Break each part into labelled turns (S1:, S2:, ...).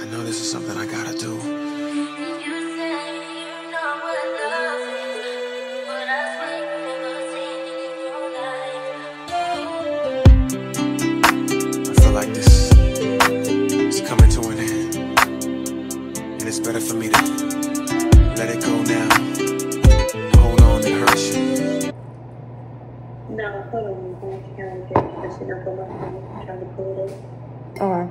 S1: I know this is something I gotta do. I feel like this is coming to an end, and it's better for me to let it go now. Hold on and hurt you.
S2: No, hold on. I'm trying to get this in up on my phone. I'm trying to pull it up.
S3: Alright.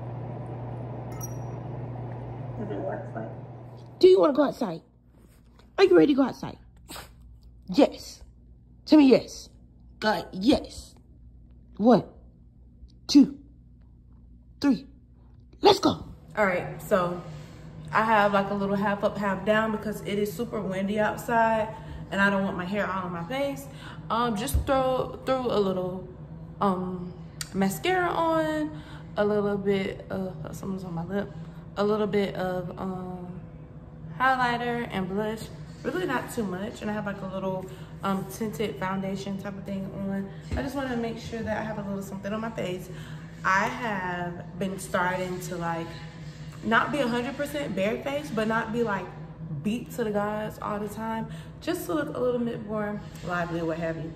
S4: Do you want to go outside? Are you ready to go outside? Yes. Tell me yes. Yes. 1, 2, 3. Let's go.
S3: All right, so I have like a little half up, half down because it is super windy outside and I don't want my hair all on my face. Just throw a little mascara on, a little bit of something's on my lip, a little bit of highlighter and blush, really not too much, and I have like a little tinted foundation type of thing on. I just want to make sure that I have a little something on my face. I have been starting to like not be 100% barefaced, but not be like beat to the gods all the time, just to look a little bit more lively or what have you.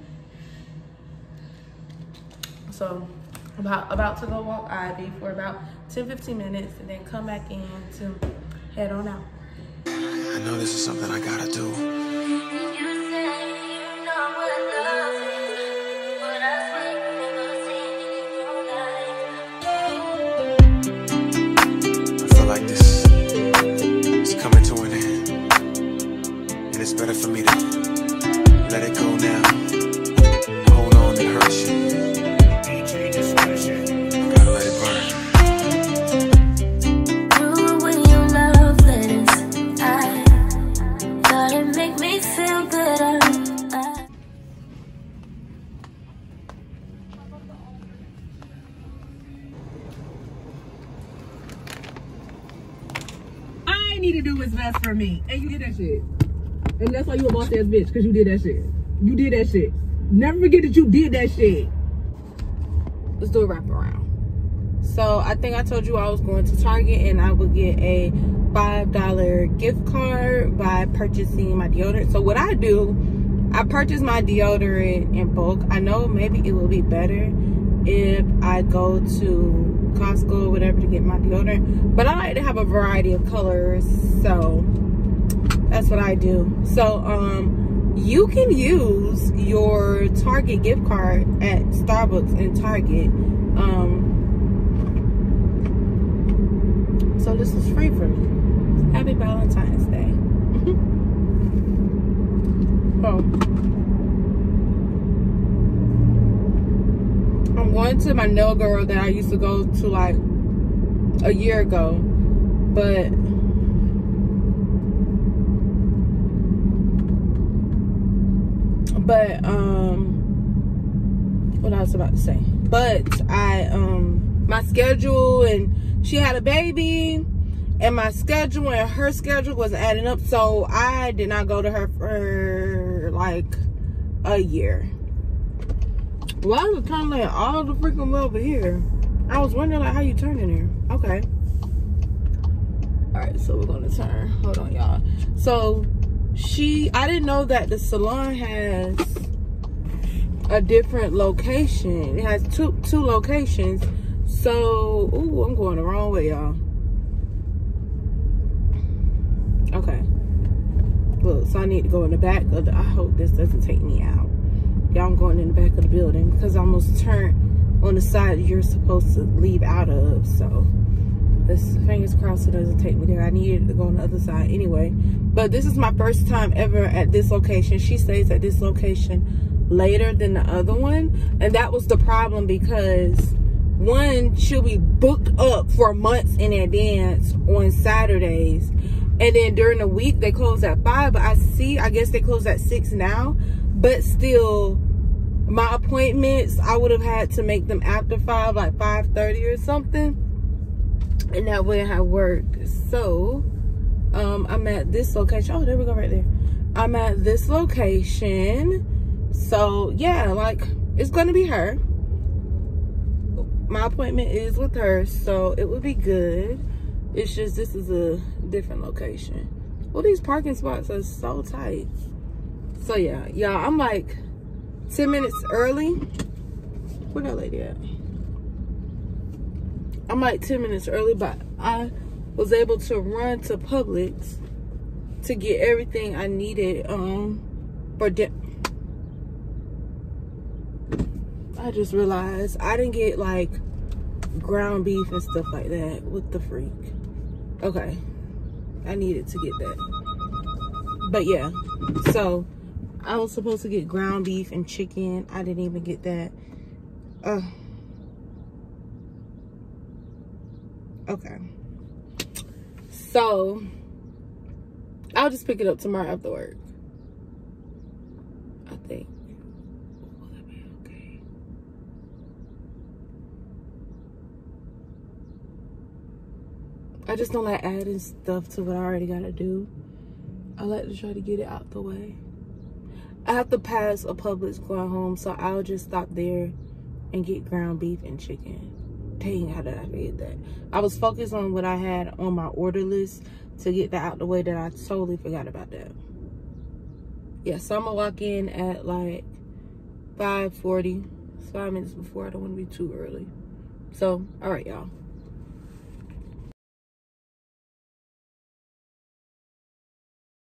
S3: So about to go walk Ivy for about 10-15 minutes and then come back in to head on out.
S1: I know this is something I gotta do. I feel like this is coming to an end, and it's better for me to let it go now. Hold on and hurt you. I gotta let it burn.
S5: Need to do what's best for me, and you did that shit, and that's why you a boss ass bitch, because you did that shit. You did that shit. Never forget that you did that shit.
S3: Let's do a wraparound. So I think I told you I was going to Target and I would get a $5 gift card by purchasing my deodorant. So what I do, I purchase my deodorant in bulk. I know maybe it will be better if I go to Costco or whatever to get my deodorant, but I like to have a variety of colors, so that's what I do. So you can use your Target gift card at Starbucks and Target, so this is free for me. Happy Valentine's Day. Oh, I'm going to my nail girl that I used to go to like a year ago, but what I was about to say, but my schedule, and she had a baby, and my schedule and her schedule wasn't adding up, so I did not go to her for like a year. Why is it turning like all the freaking way over here? I was wondering like how you turn in here. Okay. All right, so we're gonna turn. Hold on, y'all. So I didn't know that the salon has a different location. It has two locations. So, ooh, I'm going the wrong way, y'all. Okay. Look, so I need to go in the back of the, I hope this doesn't take me out. Y'all, I'm going in the back of the building because I almost turned on the side you're supposed to leave out of. So, this, fingers crossed it doesn't take me there. I needed to go on the other side anyway. But this is my first time ever at this location. She stays at this location later than the other one. And that was the problem because one, she'll be booked up for months in advance on Saturdays. And then during the week, they close at 5. But I guess they close at 6 now. But still, my appointments, I would have had to make them after 5, like 5:30 or something. And that wouldn't have worked. So, I'm at this location. Oh, there we go right there. I'm at this location. So, yeah, like, it's going to be her. My appointment is with her, so it would be good. It's just this is a different location. Well, these parking spots are so tight. So yeah, y'all, I'm like 10 minutes early. Where that lady at? I'm like 10 minutes early, but I was able to run to Publix to get everything I needed for dinner. I just realized I didn't get like ground beef and stuff like that. What the freak? Okay, I needed to get that. But yeah, so I was supposed to get ground beef and chicken. I didn't even get that. Okay, so I'll just pick it up tomorrow after work, I think. Will that be okay? I just don't like adding stuff to what I already gotta do. I like to try to get it out the way. I have to pass a Publix going home, so I'll just stop there and get ground beef and chicken. Dang, how did I forget that? I was focused on what I had on my order list to get that out the way that I totally forgot about that. Yeah, so I'm gonna walk in at like 5:40. It's 5 minutes before. I don't want to be too early. So, all right, y'all.